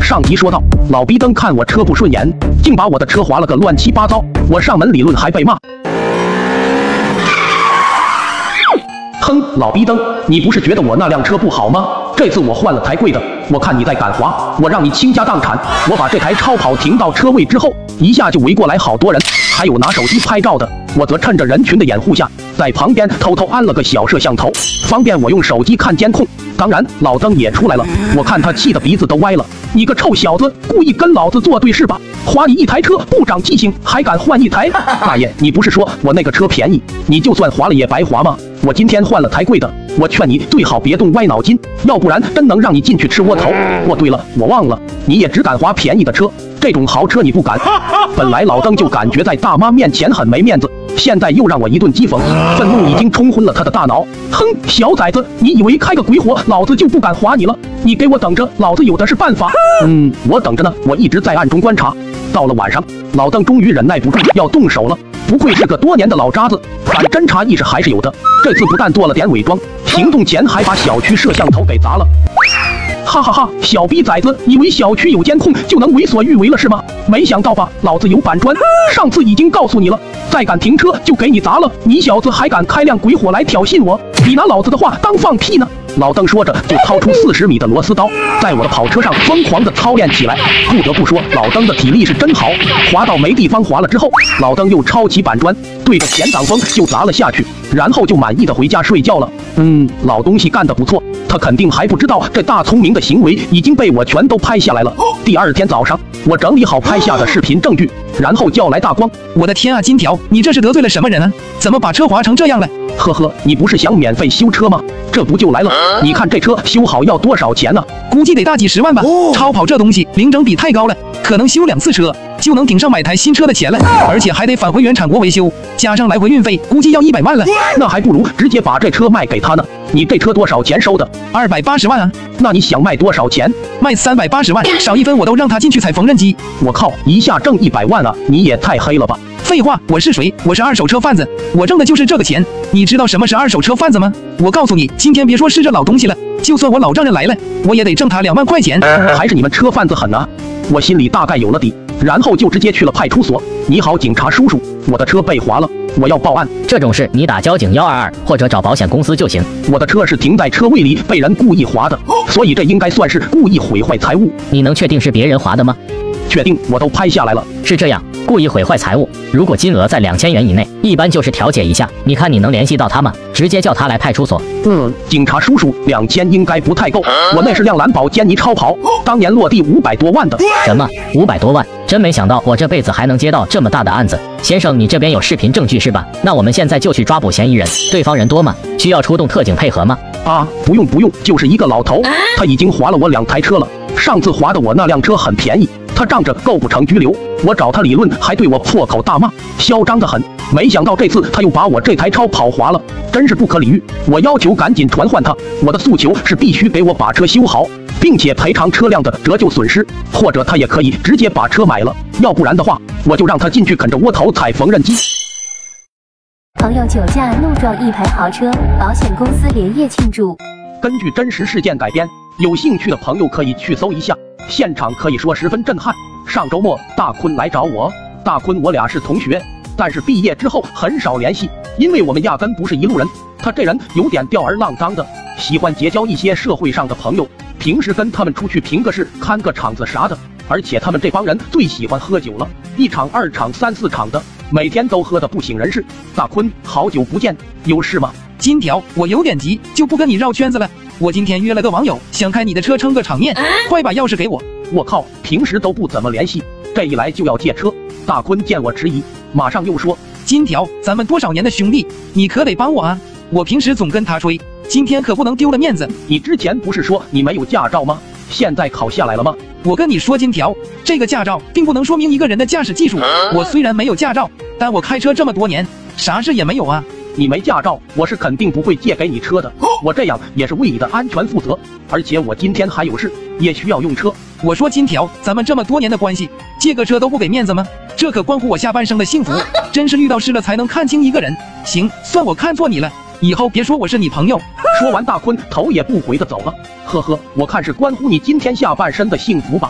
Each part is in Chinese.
上级说道：“老逼灯看我车不顺眼，竟把我的车划了个乱七八糟。我上门理论还被骂。”哼，老逼灯，你不是觉得我那辆车不好吗？这次我换了台贵的，我看你再敢划，我让你倾家荡产！我把这台超跑停到车位之后，一下就围过来好多人，还有拿手机拍照的。我则趁着人群的掩护下，在旁边偷偷安了个小摄像头，方便我用手机看监控。当然，老登也出来了，我看他气得鼻子都歪了。你个臭小子，故意跟老子作对是吧？划你一台车不长记性，还敢换一台？大爷，你不是说我那个车便宜，你就算划了也白划吗？我今天换了台贵的，我劝你最好别动歪脑筋，要不然真能让你进去吃窝头。哦，对了，我忘了，你也只敢划便宜的车，这种豪车你不敢。本来老登就感觉在大妈面前很没面子，现在又让我一顿讥讽，愤怒已经冲昏了他的大脑。哼，小崽子，你以为开个鬼火老子就不敢划你了？你给我等着，老子有的是办法。我等着呢，我一直在暗中观察。到了晚上，老邓终于忍耐不住要动手了。不愧是个多年的老渣子，反侦查意识还是有的。这次不但做了点伪装，行动前还把小区摄像头给砸了。哈哈哈，小逼崽子，以为小区有监控就能为所欲为了是吗？没想到吧，老子有板砖。上次已经告诉你了，再敢停车就给你砸了。你小子还敢开辆鬼火来挑衅我？你拿老子的话当放屁呢？老邓说着就掏出40米的螺丝刀，在我的跑车上疯狂地操练起来。不得不说，老邓的体力是真好。滑到没地方滑了之后，老邓又抄起板砖，对着前挡风就砸了下去，然后就满意的回家睡觉了。老东西干得不错，他肯定还不知道这大聪明的行为已经被我全都拍下来了。第二天早上，我整理好拍下的视频证据，然后叫来大光。 我的天啊，金条，你这是得罪了什么人啊？怎么把车划成这样了？ 呵呵，你不是想免费修车吗？这不就来了？你看这车修好要多少钱呢？ 估计得大几十万吧。超跑这东西零整比太高了，可能修2次车就能顶上买台新车的钱了，而且还得返回原产国维修，加上来回运费，估计要100万了。 那还不如直接把这车卖给他呢。你这车多少钱收的 ？280万啊。 那你想卖多少钱？ 卖380万，少1分我都让他进去踩缝纫机。 我靠，一下挣100万啊！你也太黑了吧！ 废话，我是谁？我是二手车贩子，我挣的就是这个钱。你知道什么是二手车贩子吗？我告诉你，今天别说是这老东西了，就算我老丈人来了，我也得挣他2万块钱。 还是你们车贩子狠啊！我心里大概有了底，然后就直接去了派出所。你好，警察叔叔，我的车被划了，我要报案。 这种事你打交警122或者找保险公司就行。 我的车是停在车位里被人故意划的，所以这应该算是故意毁坏财物。 你能确定是别人划的吗？ 确定，我都拍下来了。 是这样，故意毁坏财物，如果金额在2000元以内，一般就是调解一下。你看你能联系到他吗？直接叫他来派出所。 警察叔叔，2000应该不太够，我那是辆兰博基尼超跑，当年落地500多万的。 什么500多万？真没想到我这辈子还能接到这么大的案子。先生，你这边有视频证据是吧？那我们现在就去抓捕嫌疑人。对方人多吗？需要出动特警配合吗？ 不用，就是一个老头，他已经划了我2台车了。上次划的我那辆车很便宜，他仗着构不成拘留，我找他理论还对我破口大骂，嚣张得很。没想到这次他又把我这台超跑划了，真是不可理喻。我要求赶紧传唤他，我的诉求是必须给我把车修好，并且赔偿车辆的折旧损失，或者他也可以直接把车买了，要不然的话，我就让他进去啃着窝头踩缝纫机。 朋友酒驾怒撞一排豪车，保险公司连夜庆祝。 根据真实事件改编，有兴趣的朋友可以去搜一下，现场可以说十分震撼。上周末大坤来找我，大坤我俩是同学，但是毕业之后很少联系，因为我们压根不是一路人。他这人有点吊儿郎当的，喜欢结交一些社会上的朋友，平时跟他们出去评个事、看个场子啥的。而且他们这帮人最喜欢喝酒了，1场、2场、3、4场的，每天都喝得不省人事。大坤，好久不见，有事吗？ 金条，我有点急，就不跟你绕圈子了。我今天约了个网友，想开你的车撑个场面，快把钥匙给我。 我靠，平时都不怎么联系，这一来就要借车。大坤见我迟疑，马上又说： 金条，咱们多少年的兄弟，你可得帮我啊！我平时总跟他吹，今天可不能丢了面子。 你之前不是说你没有驾照吗？现在考下来了吗？ 我跟你说，金条，这个驾照并不能说明一个人的驾驶技术。我虽然没有驾照，但我开车这么多年，啥事也没有啊。 你没驾照，我是肯定不会借给你车的。我这样也是为你的安全负责，而且我今天还有事，也需要用车。 我说金条，咱们这么多年的关系，借个车都不给面子吗？这可关乎我下半生的幸福。真是遇到事了才能看清一个人。行，算我看错你了，以后别说我是你朋友。 说完，大坤头也不回的走了。呵呵，我看是关乎你今天下半身的幸福吧。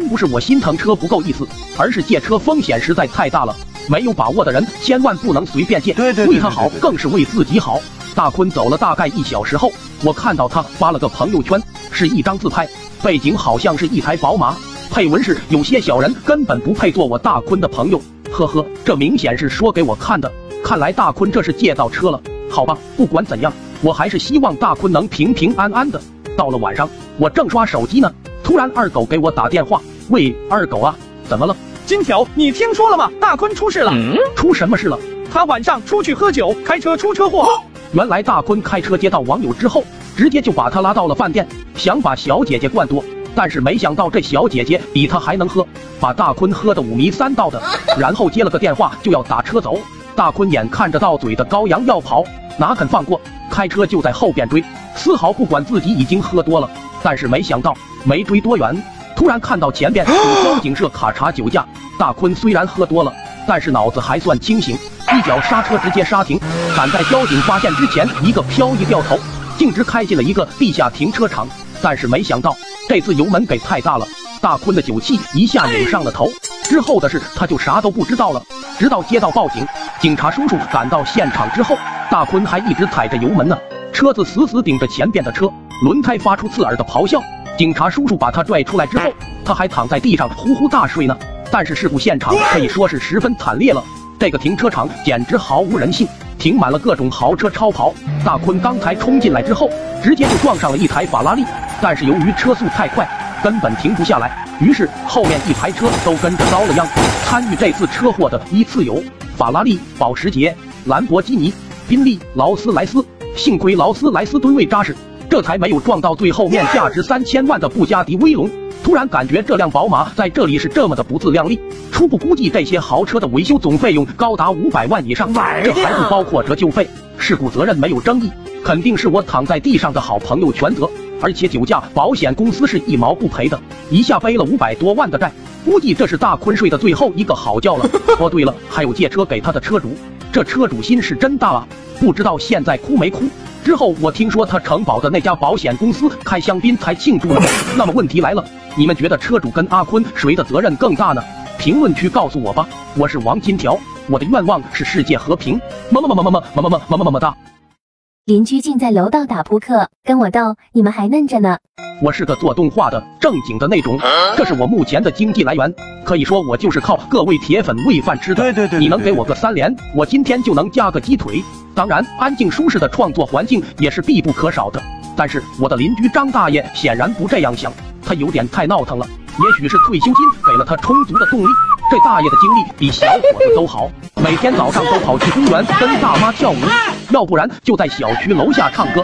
真不是我心疼车不够意思，而是借车风险实在太大了，没有把握的人千万不能随便借，为他好更是为自己好。大坤走了大概1小时后，我看到他发了个朋友圈，是一张自拍，背景好像是一台宝马，配文是有些小人根本不配做我大坤的朋友，呵呵，这明显是说给我看的。看来大坤这是借到车了，好吧，不管怎样，我还是希望大坤能平平安安的。到了晚上，我正刷手机呢，突然二狗给我打电话，喂，二狗啊，怎么了？ 金条，你听说了吗？大坤出事了。 出什么事了？ 他晚上出去喝酒，开车出车祸。 原来大坤开车接到网友之后，直接就把他拉到了饭店，想把小姐姐灌多，但是没想到这小姐姐比他还能喝，把大坤喝得5迷3道的，然后接了个电话就要打车走。大坤眼看着到嘴的羔羊要跑，哪肯放过，开车就在后边追，丝毫不管自己已经喝多了。但是没想到没追多远，突然看到前边有交警设卡查酒驾。大坤虽然喝多了，但是脑子还算清醒，一脚刹车直接刹停，赶在交警发现之前一个漂移掉头，径直开进了一个地下停车场。但是没想到这次油门给太大了，大坤的酒气一下拧上了头，之后的事他就啥都不知道了。直到接到报警，警察叔叔赶到现场之后，大坤还一直踩着油门呢，车子死死顶着前边的车，轮胎发出刺耳的咆哮。警察叔叔把他拽出来之后，他还躺在地上呼呼大睡呢。但是事故现场可以说是十分惨烈了，这个停车场简直毫无人性，停满了各种豪车超跑。大坤刚才冲进来之后，直接就撞上了一台法拉利，但是由于车速太快，根本停不下来，于是后面一排车都跟着遭了殃。参与这次车祸的依次有法拉利、保时捷、兰博基尼、宾利、劳斯莱斯，幸亏劳斯莱斯吨位扎实，这才没有撞到最后面价值3000万的布加迪威龙。突然感觉这辆宝马在这里是这么的不自量力，初步估计这些豪车的维修总费用高达500万以上，这还不包括折旧费。事故责任没有争议，肯定是我躺在地上的好朋友全责，而且酒驾保险公司是1毛不赔的，一下背了500多万的债，估计这是大坤睡的最后一个好觉了。哦对了，还有借车给他的车主，这车主心是真大啊，不知道现在哭没哭。之后我听说他承保的那家保险公司开香槟才庆祝了。那么问题来了，你们觉得车主跟阿坤谁的责任更大呢？评论区告诉我吧。我是王金条，我的愿望是世界和平。么么哒。 邻居竟在楼道打扑克，跟我斗，你们还嫩着呢。 我是个做动画的，正经的那种，这是我目前的经济来源，可以说我就是靠各位铁粉喂饭吃的。对，你能给我个3连，我今天就能加个鸡腿。当然，安静舒适的创作环境也是必不可少的。但是我的邻居张大爷显然不这样想，他有点太闹腾了。也许是退休金给了他充足的动力，这大爷的精力比小伙子都好，每天早上都跑去公园跟大妈跳舞，要不然就在小区楼下唱歌。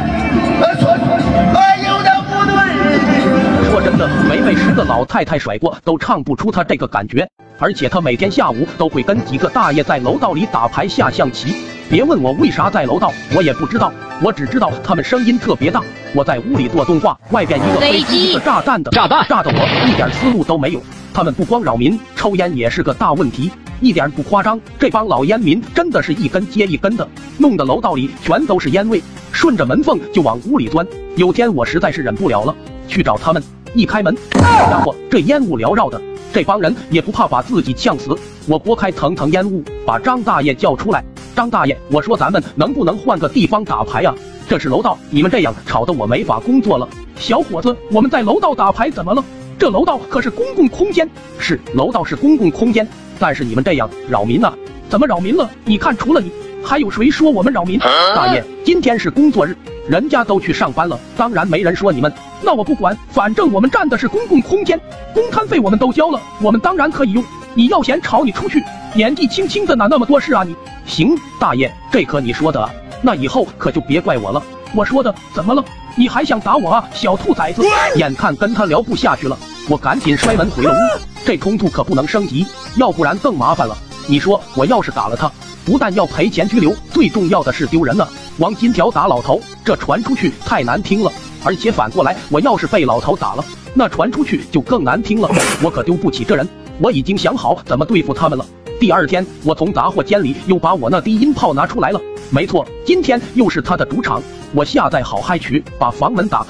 说真的，没被10个老太太甩过都唱不出他这个感觉。而且他每天下午都会跟几个大爷在楼道里打牌下象棋。别问我为啥在楼道，我也不知道，我只知道他们声音特别大。我在屋里做动画，外边一个飞机一个炸弹的，炸得我一点思路都没有。他们不光扰民，抽烟也是个大问题，一点不夸张，这帮老烟民真的是一根接一根的，弄得楼道里全都是烟味，顺着门缝就往屋里钻。有天我实在是忍不了了，去找他们，一开门，家伙这烟雾缭绕的，这帮人也不怕把自己呛死。我拨开腾腾烟雾，把张大爷叫出来。张大爷，我说咱们能不能换个地方打牌啊？这是楼道，你们这样吵得我没法工作了。小伙子，我们在楼道打牌怎么了？这楼道可是公共空间。是，楼道是公共空间，但是你们这样扰民啊！怎么扰民了？你看，除了你，还有谁说我们扰民？大爷，今天是工作日，人家都去上班了，当然没人说你们。那我不管，反正我们占的是公共空间，公摊费我们都交了，我们当然可以用。你要嫌吵，你出去。年纪轻轻的哪那么多事啊你？行，大爷，这可你说的啊，那以后可就别怪我了。我说的，怎么了？你还想打我啊，小兔崽子！眼看跟他聊不下去了，我赶紧摔门回了屋。这冲突可不能升级，要不然更麻烦了。你说我要是打了他，不但要赔钱拘留，最重要的是丢人了。王金条打老头，这传出去太难听了。而且反过来，我要是被老头打了，那传出去就更难听了。我可丢不起这人，我已经想好怎么对付他们了。第二天，我从杂货间里又把我那低音炮拿出来了。没错，今天又是他的主场。我下载好嗨曲，把房门打开，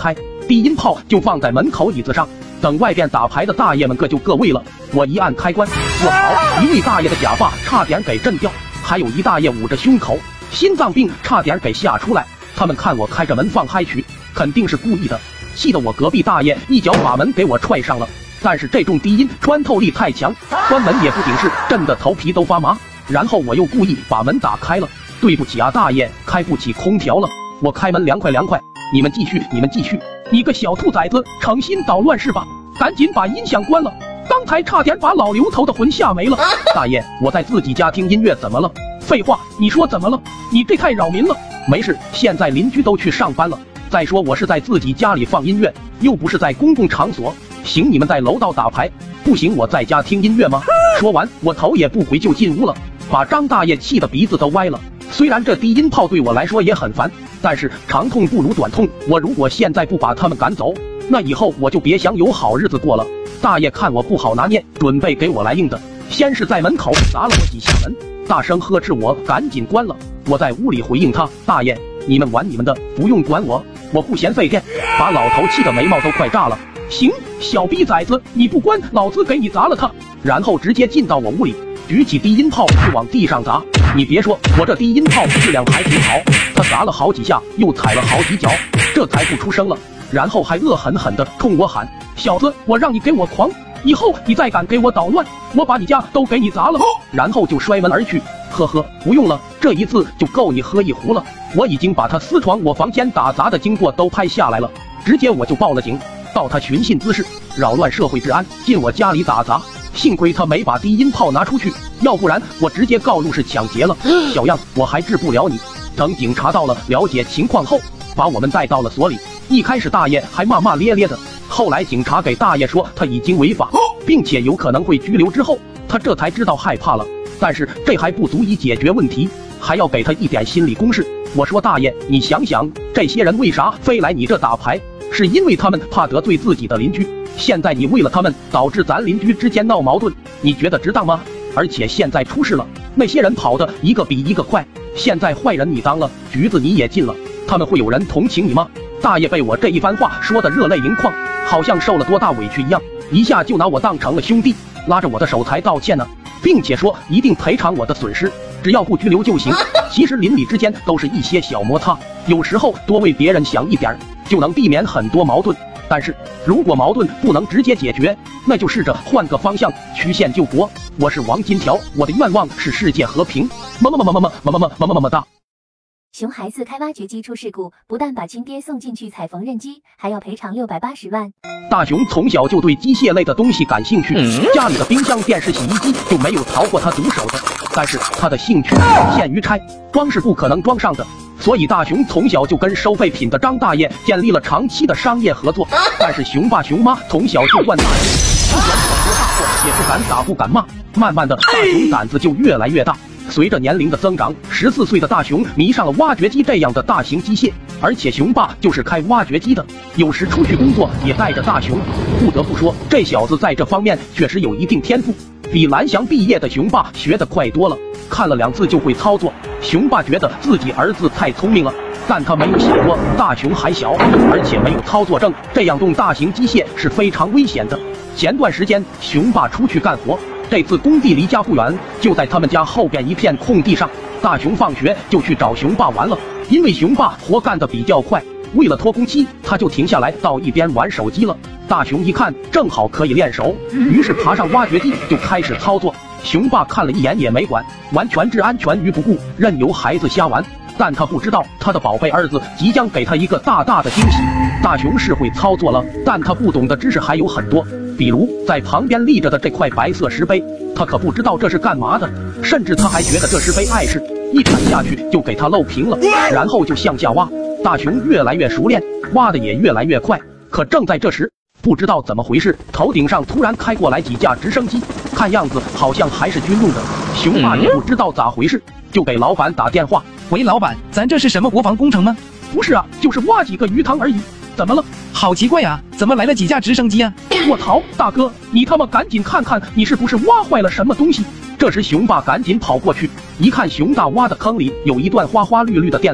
低音炮就放在门口椅子上，等外边打牌的大爷们各就各位了。我一按开关，我靠，一位大爷的假发差点给震掉，还有一大爷捂着胸口，心脏病差点给吓出来。他们看我开着门放嗨曲，肯定是故意的，气得我隔壁大爷一脚把门给我踹上了。但是这种低音穿透力太强，关门也不顶事，震得头皮都发麻。然后我又故意把门打开了，对不起啊大爷，开不起空调了，我开门凉快凉快。你们继续，你们继续。你个小兔崽子，诚心捣乱是吧？赶紧把音响关了，刚才差点把老刘头的魂吓没了。大爷，我在自己家听音乐怎么了？废话，你说怎么了？你这太扰民了。没事，现在邻居都去上班了。再说我是在自己家里放音乐，又不是在公共场所。行，你们在楼道打牌，不行我在家听音乐吗？说完，我头也不回就进屋了，把张大爷气得鼻子都歪了。虽然这低音炮对我来说也很烦，但是长痛不如短痛，我如果现在不把他们赶走，那以后我就别想有好日子过了。大爷看我不好拿捏，准备给我来硬的，先是在门口砸了我几下门，大声呵斥我赶紧关了。我在屋里回应他，大爷，你们玩你们的，不用管我，我不嫌费电。把老头气得眉毛都快炸了。行，小逼崽子，你不关，老子给你砸了他。然后直接进到我屋里，举起低音炮就往地上砸。你别说，我这低音炮质量还挺好，他砸了好几下，又踩了好几脚，这才不出声了。然后还恶狠狠地冲我喊，小子，我让你给我狂，以后你再敢给我捣乱，我把你家都给你砸了。然后就摔门而去。呵呵，不用了，这一次就够你喝一壶了。我已经把他私闯我房间打砸的经过都拍下来了，直接我就报了警，告他寻衅滋事，扰乱社会治安，进我家里打砸。幸亏他没把低音炮拿出去，要不然我直接告入室抢劫了。小样，我还治不了你。等警察到了，了解情况后，把我们带到了所里。一开始大爷还骂骂咧咧的，后来警察给大爷说他已经违法，并且有可能会拘留之后，他这才知道害怕了。但是这还不足以解决问题，还要给他一点心理攻势。我说大爷，你想想，这些人为啥非来你这打牌？是因为他们怕得罪自己的邻居。现在你为了他们导致咱邻居之间闹矛盾，你觉得值当吗？而且现在出事了，那些人跑得一个比一个快，现在坏人你当了，局子你也进了，他们会有人同情你吗？大爷被我这一番话说得热泪盈眶，好像受了多大委屈一样，一下就拿我当成了兄弟，拉着我的手才道歉呢，并且说一定赔偿我的损失，只要不拘留就行。其实邻里之间都是一些小摩擦，有时候多为别人想一点，就能避免很多矛盾。但是如果矛盾不能直接解决，那就试着换个方向，曲线救国。我是王金条，我的愿望是世界和平。么哒。 熊孩子开挖掘机出事故，不但把亲爹送进去踩缝纫机，还要赔偿680万。 大熊从小就对机械类的东西感兴趣，家里的冰箱、电视、洗衣机就没有逃过他毒手的。但是他的兴趣仅限于拆，装是不可能装上的。所以大熊从小就跟收废品的张大爷建立了长期的商业合作。但是熊爸熊妈从小就惯大人，不管好多大祸也不敢打不敢骂。慢慢的，大熊胆子就越来越大。随着年龄的增长，14岁的大熊迷上了挖掘机这样的大型机械，而且熊爸就是开挖掘机的，有时出去工作也带着大熊。不得不说，这小子在这方面确实有一定天赋，比蓝翔毕业的熊爸学得快多了。看了2次就会操作，熊爸觉得自己儿子太聪明了，但他没有想过大熊还小，而且没有操作证，这样动大型机械是非常危险的。前段时间熊爸出去干活，这次工地离家不远，就在他们家后边一片空地上。大熊放学就去找熊爸玩了，因为熊爸活干得比较快，为了拖工期，他就停下来到一边玩手机了。大熊一看正好可以练手，于是爬上挖掘机就开始操作。熊爸看了一眼也没管，完全置安全于不顾，任由孩子瞎玩。但他不知道他的宝贝儿子即将给他一个大大的惊喜。大熊是会操作了，但他不懂的知识还有很多，比如在旁边立着的这块白色石碑，他可不知道这是干嘛的，甚至他还觉得这石碑碍事，一铲下去就给他漏平了，然后就向下挖。大熊越来越熟练，挖的也越来越快。可正在这时，不知道怎么回事，头顶上突然开过来几架直升机，看样子好像还是军用的。熊爸也不知道咋回事，就给老板打电话。 喂，老板，咱这是什么国防工程吗？ 不是啊，就是挖几个鱼塘而已。怎么了？ 好奇怪啊，怎么来了几架直升机啊？ 我操，大哥，你他妈赶紧看看，你是不是挖坏了什么东西？这时熊爸赶紧跑过去，一看熊大挖的坑里有一段花花绿绿的电缆，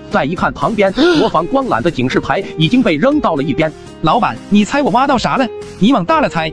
再一看旁边播放光缆的警示牌已经被扔到了一边。 老板，你猜我挖到啥了？你往大了猜。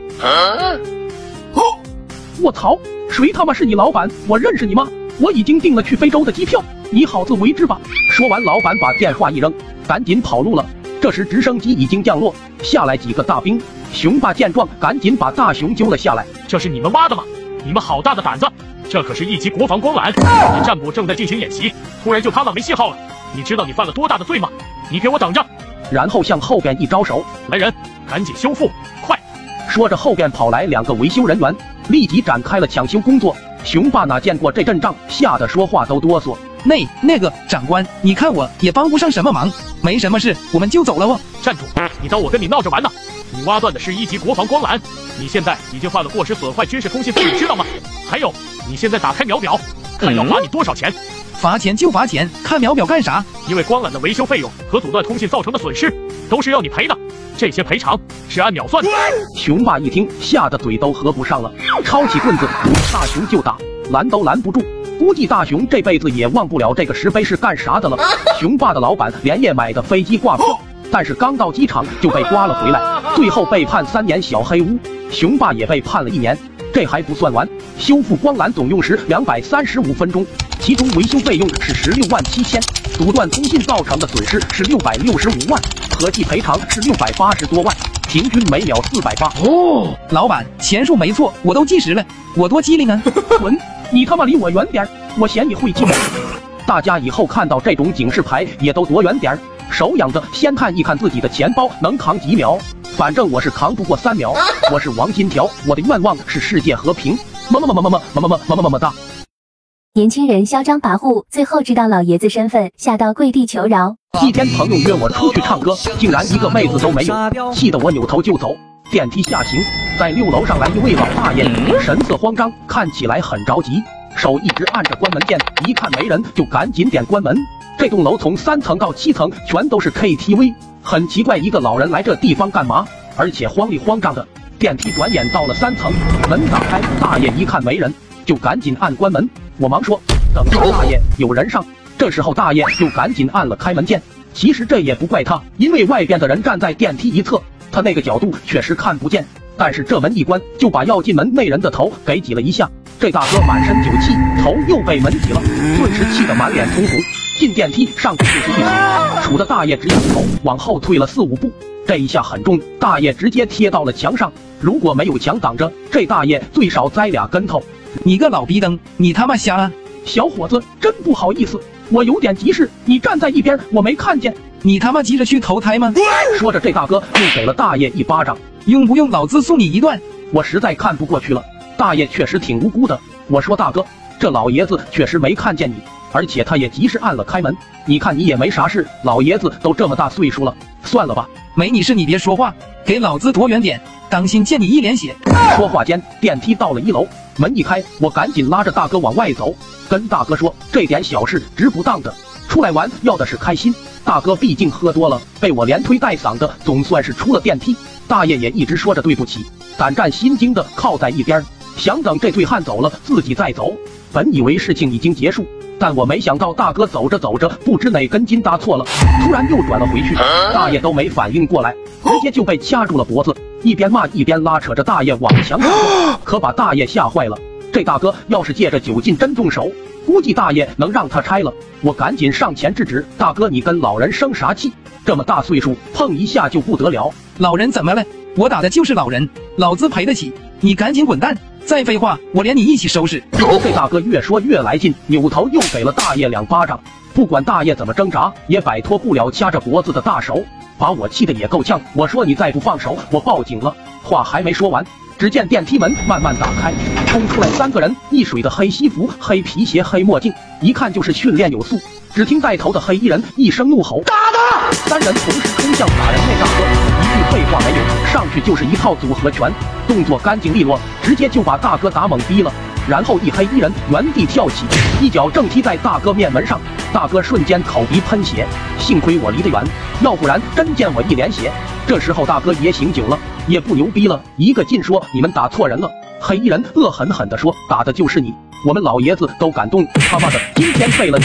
我操！谁他妈是你老板？我认识你吗？我已经订了去非洲的机票，你好自为之吧。说完，老板把电话一扔，赶紧跑路了。这时直升机已经降落，下来几个大兵。熊爸见状，赶紧把大熊揪了下来。 这是你们挖的吗？你们好大的胆子！这可是1级国防光缆，你战部正在进行演习，突然就塌了，没信号了。你知道你犯了多大的罪吗？你给我等着！ 然后向后边一招手， 来人，赶紧修复，快！ 说着，后边跑来2个维修人员，立即展开了抢修工作。熊爸哪见过这阵仗，吓得说话都哆嗦。 那个长官，你看我也帮不上什么忙，没什么事，我们就走了哦。 站住！你当我跟你闹着玩呢？你挖断的是1级国防光缆，你现在已经犯了过失损坏军事通信费，知道吗？还有，你现在打开秒表，看要罚你多少钱。 罚钱就罚钱，看秒表干啥？ 因为光缆的维修费用和阻断通信造成的损失，都是要你赔的。这些赔偿是按秒算的。 熊爸一听，吓得嘴都合不上了，抄起棍子大熊就打，拦都拦不住。估计大熊这辈子也忘不了这个石碑是干啥的了。熊爸的老板连夜买的飞机挂票，但是刚到机场就被刮了回来，最后被判3年小黑屋。熊爸也被判了1年。这还不算完，修复光缆总用时235分钟，其中维修费用是16万7千，阻断通信造成的损失是665万，合计赔偿是680多万，平均每秒480。 哦，老板，钱数没错，我都计时了，我多机灵啊！ 滚！你他妈离我远点，我嫌你会计。大家以后看到这种警示牌也都躲远点，手痒着先看一看自己的钱包能扛几秒。反正我是扛不过3秒。我是王金条，我的愿望是世界和平。么哒。 年轻人嚣张跋扈，最后知道老爷子身份，吓到跪地求饶。 一天朋友约我出去唱歌，竟然一个妹子都没有，气得我扭头就走。电梯下行，在6楼上来一位老大爷，神色慌张，看起来很着急，手一直按着关门键，一看没人就赶紧点关门。这栋楼从3层到7层全都是 KTV， 很奇怪一个老人来这地方干嘛，而且慌里慌张的。电梯转眼到了3层，门打开，大爷一看没人，就赶紧按关门。我忙说等着大爷，有人上。这时候大爷又赶紧按了开门键。其实这也不怪他，因为外边的人站在电梯一侧，他那个角度确实看不见。但是这门一关，就把要进门那人的头给挤了一下。这大哥满身酒气，头又被门挤了，顿时气得满脸通红。进电梯上去就是一杵，杵的大爷直仰头往后退了4、5步。这一下很重，大爷直接贴到了墙上。如果没有墙挡着，这大爷最少栽2跟头。 你个老逼灯，你他妈瞎啊！ 小伙子，真不好意思，我有点急事，你站在一边，我没看见。 你他妈急着去投胎吗？ 说着，这大哥又给了大爷一巴掌。 用不用老子送你一段？ 我实在看不过去了，大爷确实挺无辜的。我说大哥，这老爷子确实没看见你，而且他也及时按了开门。你看你也没啥事，老爷子都这么大岁数了，算了吧。 没你事你别说话，给老子躲远点，当心溅你一脸血。 说话间，电梯到了1楼，门一开，我赶紧拉着大哥往外走，跟大哥说这点小事值不当的，出来玩要的是开心。大哥毕竟喝多了，被我连推带搡的，总算是出了电梯。大爷也一直说着对不起，胆战心惊的靠在一边，想等这醉汉走了自己再走。本以为事情已经结束，但我没想到大哥走着走着，不知哪根筋搭错了，突然又转了回去。大爷都没反应过来，直接就被掐住了脖子，一边骂一边拉扯着大爷往墙上撞，可把大爷吓坏了。这大哥要是借着酒劲真动手，估计大爷能让他拆了。我赶紧上前制止，大哥你跟老人生啥气？这么大岁数碰一下就不得了。 老人怎么了？我打的就是老人，老子赔得起，你赶紧滚蛋！再废话，我连你一起收拾。 这大哥越说越来劲，扭头又给了大爷2巴掌。不管大爷怎么挣扎，也摆脱不了掐着脖子的大手，把我气得也够呛。我说你再不放手，我报警了。话还没说完，只见电梯门慢慢打开，冲出来3个人，一水的黑西服、黑皮鞋、黑墨镜，一看就是训练有素。只听带头的黑衣人一声怒吼：“打他！”3人同时冲向打人那大哥，一句废话没有，上去就是一套组合拳，动作干净利落，直接就把大哥打懵逼了。然后一黑衣人原地跳起，一脚正踢在大哥面门上，大哥瞬间口鼻喷血，幸亏我离得远，要不然真见我一脸血。这时候大哥也醒酒了，也不牛逼了，一个劲说：“你们打错人了。”黑衣人恶狠狠地说：“打的就是你，我们老爷子都感动，他妈的，今天废了你！”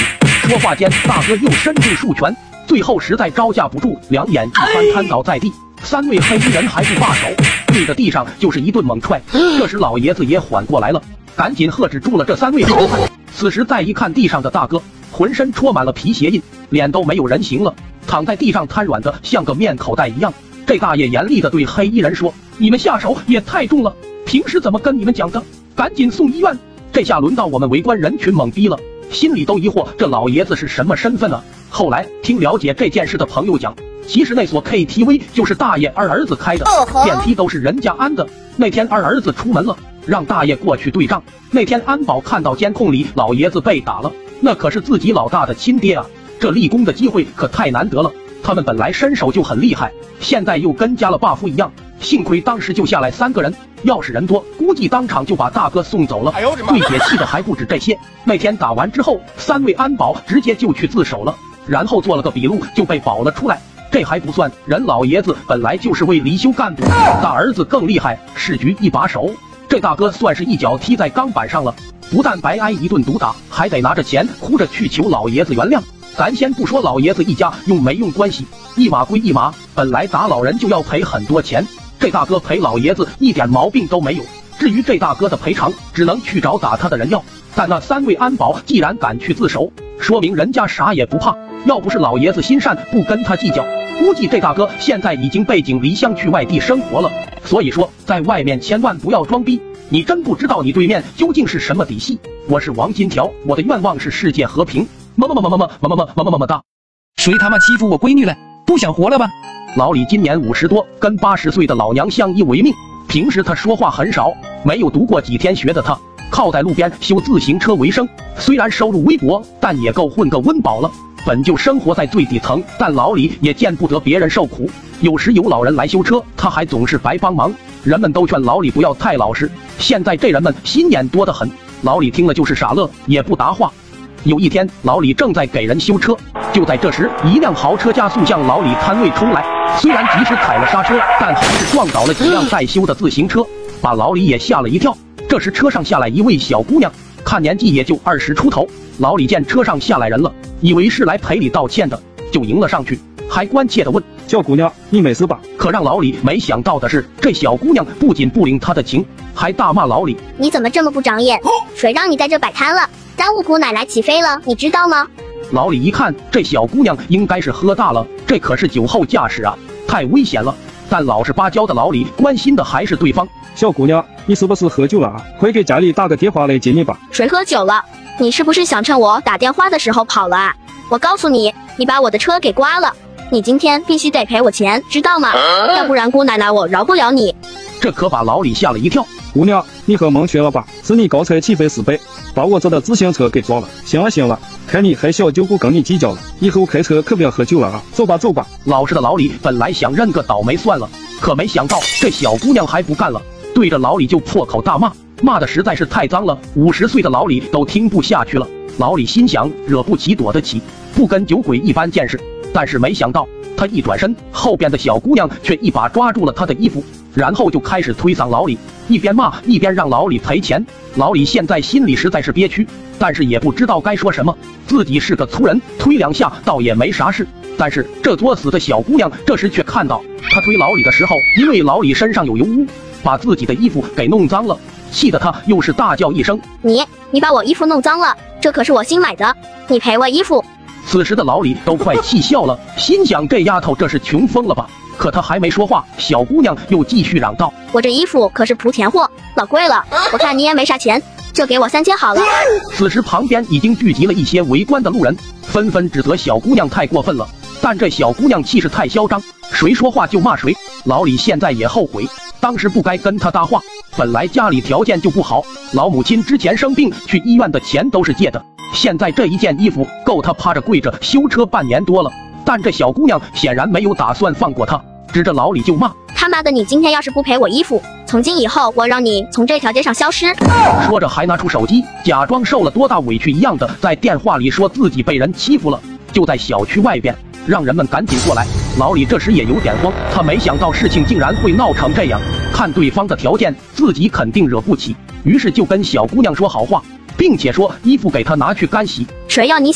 说话间，大哥又伸出数拳，最后实在招架不住，两眼一翻瘫倒在地。三位黑衣人还不罢手，对着地上就是一顿猛踹。这时老爷子也缓过来了，赶紧喝止住了这三位好汉。此时再一看地上的大哥，浑身戳满了皮鞋印，脸都没有人形了，躺在地上瘫软的像个面口袋一样。这大爷严厉地对黑衣人说：“你们下手也太重了，平时怎么跟你们讲的？赶紧送医院！”这下轮到我们围观人群懵逼了，心里都疑惑这老爷子是什么身份啊。后来听了解这件事的朋友讲，其实那所 KTV 就是大爷二儿子开的，电梯都是人家安的。那天二儿子出门了，让大爷过去对账。那天安保看到监控里老爷子被打了，那可是自己老大的亲爹啊，这立功的机会可太难得了。他们本来身手就很厉害，现在又跟加了 buff 一样，幸亏当时就下来3个人，要是人多，估计当场就把大哥送走了。最解气的还不止这些，那天打完之后，3位安保直接就去自首了，然后做了个笔录就被保了出来。这还不算，人老爷子本来就是位离休干部，大儿子更厉害，市局一把手。这大哥算是一脚踢在钢板上了，不但白挨一顿毒打，还得拿着钱哭着去求老爷子原谅。咱先不说老爷子一家用没用关系，一码归一码，本来打老人就要赔很多钱，这大哥赔老爷子一点毛病都没有。至于这大哥的赔偿，只能去找打他的人要。但那3位安保既然敢去自首，说明人家啥也不怕。要不是老爷子心善不跟他计较，估计这大哥现在已经背井离乡去外地生活了。所以说，在外面千万不要装逼，你真不知道你对面究竟是什么底细。我是王金条，我的愿望是世界和平。么哒！ 谁他妈欺负我闺女了？不想活了吧？ 老李今年50多，跟80岁的老娘相依为命。平时他说话很少，没有读过几天学的他，靠在路边修自行车为生。虽然收入微薄，但也够混个温饱了。本就生活在最底层，但老李也见不得别人受苦。有时有老人来修车，他还总是白帮忙。人们都劝老李不要太老实，现在这人们心眼多得很。老李听了就是傻乐，也不答话。有一天，老李正在给人修车，就在这时，一辆豪车加速向老李摊位冲来。虽然及时踩了刹车，但还是撞倒了几辆待修的自行车，把老李也吓了一跳。这时车上下来一位小姑娘，看年纪也就20出头。老李见车上下来人了，以为是来赔礼道歉的，就迎了上去，还关切地问：“ 小姑娘，你没事吧？” 可让老李没想到的是，这小姑娘不仅不领他的情，还大骂老李：“ 你怎么这么不长眼？谁让你在这摆摊了？耽误姑奶奶起飞了，你知道吗？” 老李一看，这小姑娘应该是喝大了，这可是酒后驾驶啊，太危险了。但老实巴交的老李关心的还是对方：“ 小姑娘，你是不是喝酒了啊？快给家里打个电话来接你吧。” 谁喝酒了？你是不是想趁我打电话的时候跑了啊？我告诉你，你把我的车给刮了，你今天必须得赔我钱，知道吗？要不然姑奶奶我饶不了你。 这可把老李吓了一跳。 姑娘，你喝蒙圈了吧？是你高才起飞4倍，把我这的自行车给撞了。行了行了，看你还小就不跟你计较了，以后开车可不要喝酒了啊！走吧走吧。 老实的老李本来想认个倒霉算了，可没想到这小姑娘还不干了，对着老李就破口大骂，骂的实在是太脏了，50岁的老李都听不下去了。老李心想，惹不起躲得起，不跟酒鬼一般见识。但是没想到，他一转身，后边的小姑娘却一把抓住了他的衣服，然后就开始推搡老李，一边骂一边让老李赔钱。老李现在心里实在是憋屈，但是也不知道该说什么。自己是个粗人，推2下倒也没啥事。但是这作死的小姑娘这时却看到他推老李的时候，因为老李身上有油污，把自己的衣服给弄脏了，气得他又是大叫一声：“ 你把我衣服弄脏了，这可是我新买的，你赔我衣服！” 此时的老李都快气笑了，心想这丫头这是穷疯了吧？可他还没说话，小姑娘又继续嚷道：“ 我这衣服可是莆田货，老贵了，我看你也没啥钱，就给我3000好了。” 此时旁边已经聚集了一些围观的路人，纷纷指责小姑娘太过分了。但这小姑娘气势太嚣张，谁说话就骂谁。老李现在也后悔，当时不该跟她搭话。本来家里条件就不好，老母亲之前生病去医院的钱都是借的，现在这一件衣服够他趴着跪着修车半年多了。但这小姑娘显然没有打算放过他，指着老李就骂：“ 他妈的，你今天要是不赔我衣服，从今以后我让你从这条街上消失！” 说着还拿出手机，假装受了多大委屈一样的在电话里说自己被人欺负了，就在小区外边，让人们赶紧过来。老李这时也有点慌，他没想到事情竟然会闹成这样，看对方的条件，自己肯定惹不起，于是就跟小姑娘说好话，并且说衣服给她拿去干洗。 谁要你洗？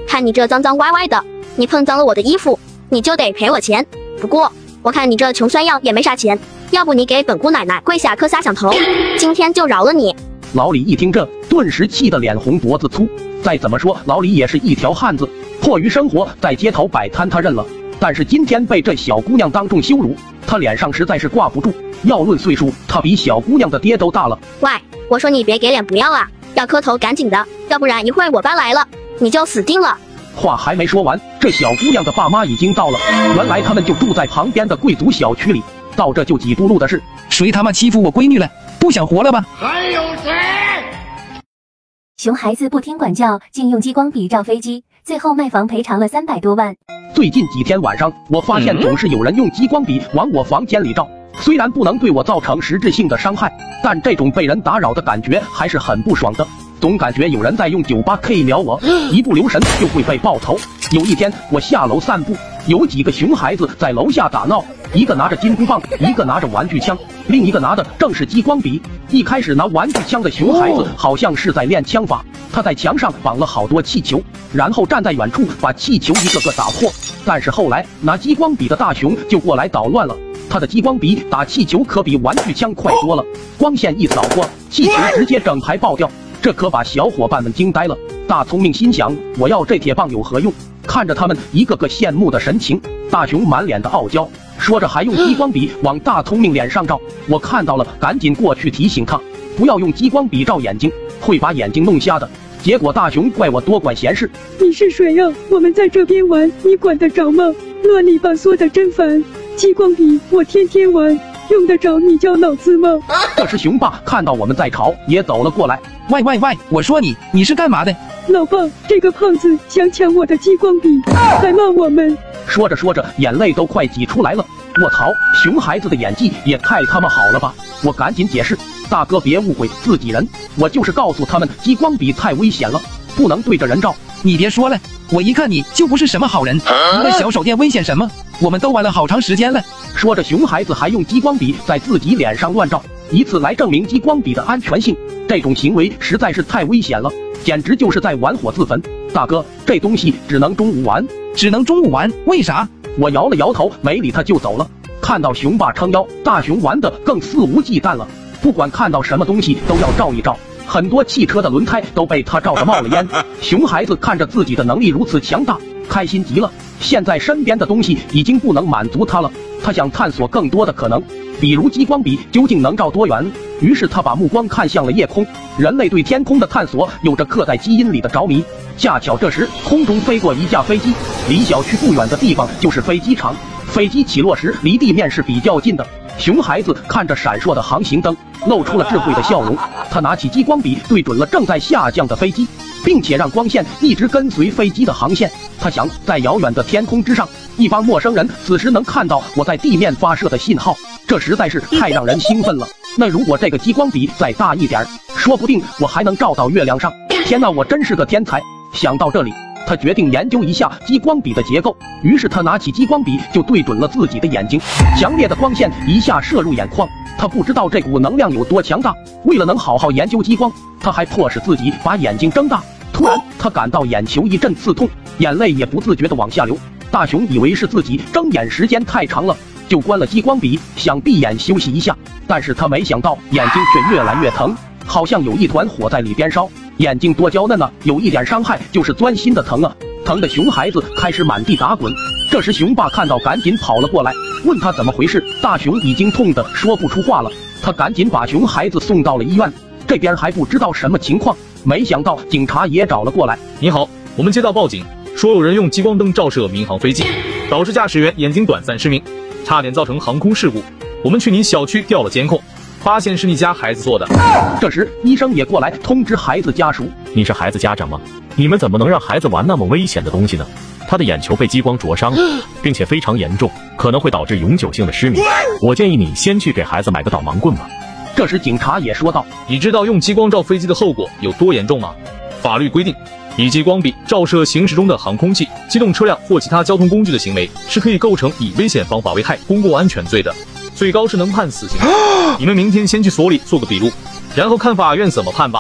看你这脏脏歪歪的，你碰脏了我的衣服，你就得赔我钱。不过我看你这穷酸样也没啥钱，要不你给本姑奶奶跪下磕仨响头，今天就饶了你。 老李一听这，顿时气得脸红脖子粗。再怎么说，老李也是一条汉子，迫于生活在街头摆摊他认了，但是今天被这小姑娘当众羞辱，他脸上实在是挂不住。要论岁数，他比小姑娘的爹都大了。 喂，我说你别给脸不要啊，要磕头赶紧的，要不然一会儿我爸来了，你就死定了。 话还没说完，这小姑娘的爸妈已经到了。原来他们就住在旁边的贵族小区里，到这就几步路的事。 谁他妈欺负我闺女了？不想活了吧？ 还有谁？ 熊孩子不听管教，竟用激光笔照飞机，最后卖房赔偿了300多万。 最近几天晚上，我发现总是有人用激光笔往我房间里照，虽然不能对我造成实质性的伤害，但这种被人打扰的感觉还是很不爽的。总感觉有人在用 98K 瞄我，一不留神就会被爆头。有一天我下楼散步，有几个熊孩子在楼下打闹，一个拿着金箍棒，一个拿着玩具枪，另一个拿的正是激光笔。一开始拿玩具枪的熊孩子好像是在练枪法，他在墙上绑了好多气球，然后站在远处把气球一个个打破。但是后来拿激光笔的大熊就过来捣乱了，他的激光笔打气球可比玩具枪快多了，光线一扫过，气球直接整排爆掉。这可把小伙伴们惊呆了。大聪明心想，我要这铁棒有何用？看着他们一个个羡慕的神情，大熊满脸的傲娇，说着还用激光笔往大聪明脸上照。我看到了，赶紧过去提醒他，不要用激光笔照眼睛，会把眼睛弄瞎的。结果大熊怪我多管闲事。 你是谁呀？我们在这边玩，你管得着吗？乱里吧嗦的真烦。激光笔我天天玩，用得着你叫脑子吗？ 这时熊爸看到我们在吵，也走了过来。 喂，我说你是干嘛的？ 老爸，这个胖子想抢我的激光笔，还骂我们。 说着说着，眼泪都快挤出来了。我操，熊孩子的演技也太他妈好了吧！我赶紧解释，大哥别误会，自己人，我就是告诉他们激光笔太危险了，不能对着人照。 你别说了，我一看你就不是什么好人，一个小手电危险什么？我们都玩了好长时间了。 说着，熊孩子还用激光笔在自己脸上乱照，以此来证明激光笔的安全性。这种行为实在是太危险了，简直就是在玩火自焚。大哥，这东西只能中午玩。 只能中午玩？为啥？ 我摇了摇头，没理他就走了。看到熊爸撑腰，大熊玩得更肆无忌惮了，不管看到什么东西都要照一照。很多汽车的轮胎都被他照得冒了烟。熊孩子看着自己的能力如此强大，开心极了。现在身边的东西已经不能满足他了，他想探索更多的可能，比如激光笔究竟能照多远。于是他把目光看向了夜空。人类对天空的探索有着刻在基因里的着迷。恰巧这时空中飞过一架飞机，离小区不远的地方就是飞机场。飞机起落时离地面是比较近的。熊孩子看着闪烁的航行灯，露出了智慧的笑容。他拿起激光笔对准了正在下降的飞机，并且让光线一直跟随飞机的航线。他想，在遥远的天空之上，一帮陌生人此时能看到我在地面发射的信号，这实在是太让人兴奋了。那如果这个激光笔再大一点，说不定我还能照到月亮上。天哪，我真是个天才！想到这里，他决定研究一下激光笔的结构。于是他拿起激光笔就对准了自己的眼睛，强烈的光线一下射入眼眶。他不知道这股能量有多强大，为了能好好研究激光，他还迫使自己把眼睛睁大。突然他感到眼球一阵刺痛，眼泪也不自觉地往下流。大熊以为是自己睁眼时间太长了，就关了激光笔，想闭眼休息一下。但是他没想到眼睛却越来越疼，好像有一团火在里边烧。眼睛多娇嫩啊，有一点伤害就是钻心的疼啊，疼的熊孩子开始满地打滚。这时熊爸看到，赶紧跑了过来，问他怎么回事。大熊已经痛得说不出话了，他赶紧把熊孩子送到了医院。这边还不知道什么情况，没想到警察也找了过来。 你好，我们接到报警，说有人用激光灯照射民航飞机，导致驾驶员眼睛短暂失明，差点造成航空事故。我们去你小区调了监控，发现是你家孩子做的。 这时医生也过来通知孩子家属。 你是孩子家长吗？你们怎么能让孩子玩那么危险的东西呢？他的眼球被激光灼伤，并且非常严重，可能会导致永久性的失明。我建议你先去给孩子买个导盲棍吧。 这时警察也说道， 你知道用激光照飞机的后果有多严重吗？法律规定，以激光笔照射行驶中的航空器、机动车辆或其他交通工具的行为，是可以构成以危险方法危害公共安全罪的，最高是能判死刑。你们明天先去所里做个笔录，然后看法院怎么判吧。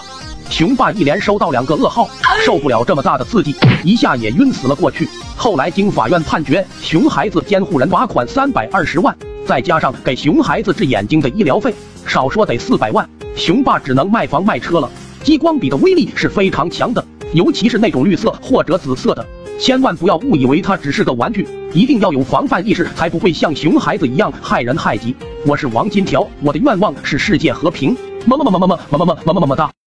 熊爸一连收到2个噩耗，受不了这么大的刺激，一下也晕死了过去。后来经法院判决，熊孩子监护人罚款320万，再加上给熊孩子治眼睛的医疗费，少说得400万。熊爸只能卖房卖车了。激光笔的威力是非常强的，尤其是那种绿色或者紫色的，千万不要误以为它只是个玩具，一定要有防范意识，才不会像熊孩子一样害人害己。我是王金条，我的愿望是世界和平，么么哒。